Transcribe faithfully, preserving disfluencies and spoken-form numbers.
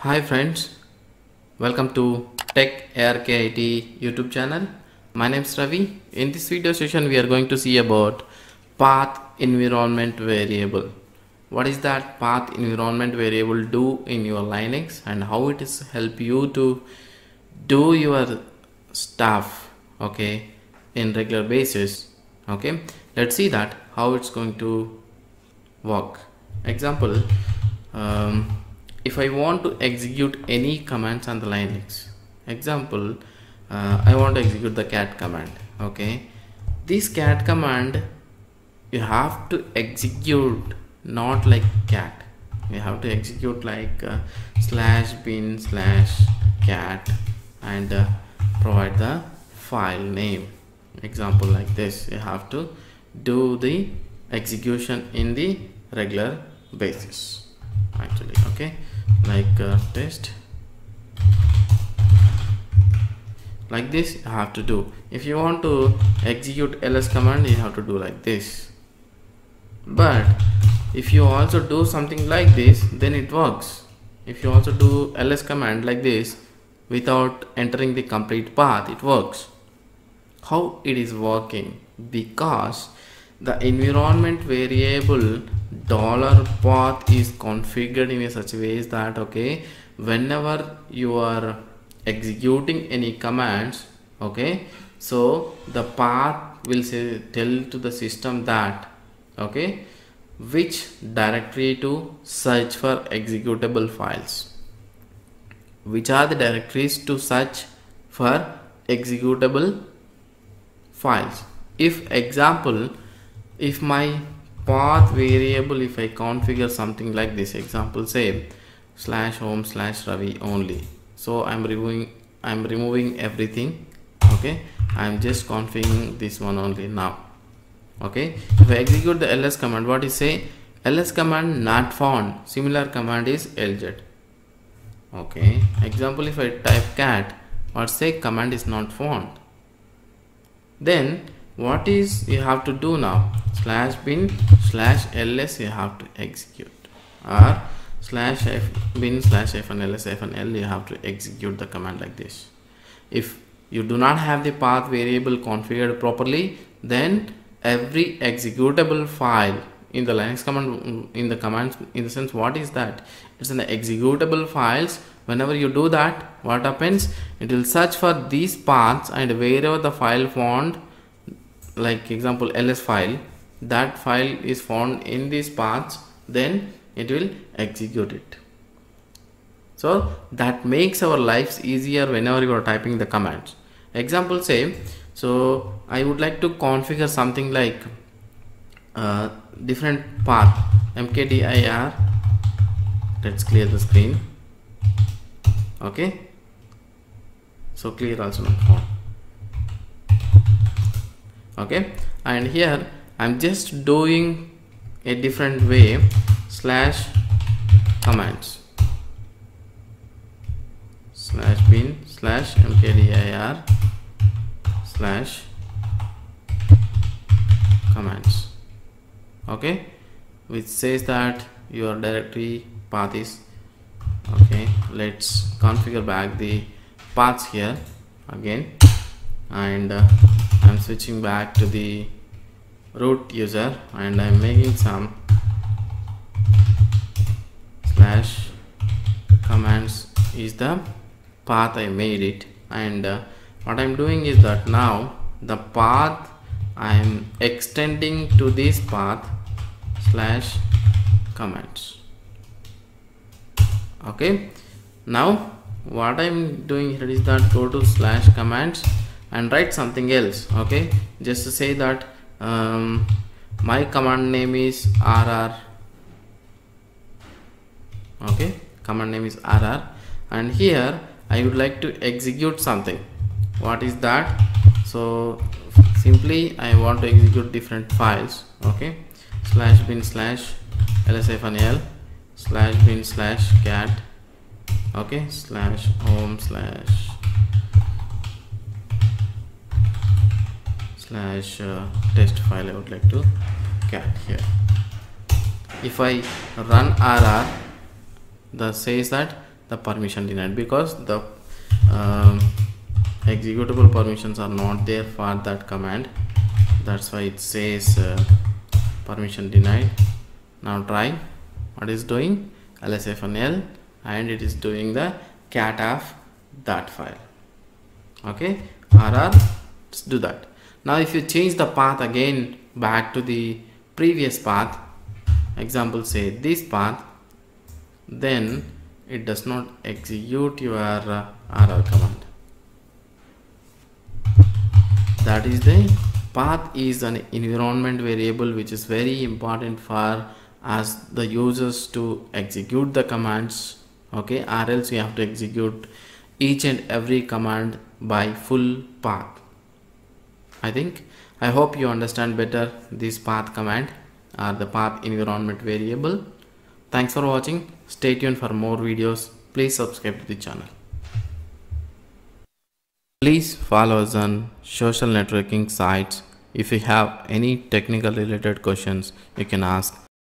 Hi friends, welcome to Techarkit YouTube channel. My name is Ravi. In this video session we are going to see about path environment variable. What is that path environment variable do in your Linux and how it is help you to do your stuff, okay, in regular basis. Okay, let's see that how it's going to work. Example, um, if I want to execute any commands on the Linux, example, uh, I want to execute the cat command. Okay, this cat command you have to execute not like cat, you have to execute like uh, slash bin slash cat and uh, provide the file name. Example like this, you have to do the execution in the regular basis actually. Okay, like uh, test like this you have to do. If you want to execute ls command, you have to do like this. But if you also do something like this, then it works. If you also do ls command like this without entering the complete path, it works. How it is working? Because the environment variable dollar path is configured in a such a way that, okay, whenever you are executing any commands, okay, so the path will say tell to the system that, okay, which directory to search for executable files, which are the directories to search for executable files. If example, if my path variable, if I configure something like this, example say slash home slash Ravi only, so I'm removing I'm removing everything. Okay, I'm just configuring this one only now. Okay, if I execute the ls command, what is say? Ls command not found, similar command is lz. Okay, example, if I type cat, what say? Command is not found. Then what is you have to do now? Slash bin slash ls you have to execute, or slash f bin slash f and ls f and l you have to execute the command like this. If you do not have the path variable configured properly, then every executable file in the Linux command, in the commands, in the sense, what is that? It's an executable files. Whenever you do that, what happens? It will search for these paths, and wherever the file found, like example ls file, that file is found in these paths, then it will execute it. So that makes our lives easier whenever you are typing the commands. Example say, so I would like to configure something like uh, different path mkdir. Let's clear the screen. Okay, so clear also not found. Okay, and here I'm just doing a different way, slash commands slash bin slash mkdir slash commands. Okay, which says that your directory path is okay. Let's configure back the paths here again, and uh, I'm switching back to the root user, and I'm making some slash commands is the path I made it. And uh, what I'm doing is that now the path I'm extending to this path slash commands. Okay, now what I'm doing here is that go to slash commands and write something else. Okay, just to say that um, my command name is rr. Okay, command name is rr, and here I would like to execute something. What is that? So simply I want to execute different files. Okay, slash bin slash lsfnl slash bin slash cat. Okay, slash home slash slash uh, test file I would like to cat here. If I run rr, the says that the permission denied, because the um, executable permissions are not there for that command. That's why it says uh, permission denied. Now try what is doing lsfnl, and it is doing the cat of that file. Okay, rr, let's do that. Now if you change the path again back to the previous path, example say this path, then it does not execute your uh, rr command. That is the path is an environment variable which is very important for us the users to execute the commands. Okay, or else you have to execute each and every command by full path. I think I hope you understand better this path command or the path environment variable. Thanks for watching. Stay tuned for more videos. Please subscribe to the channel. Please follow us on social networking sites. If you have any technical related questions, you can ask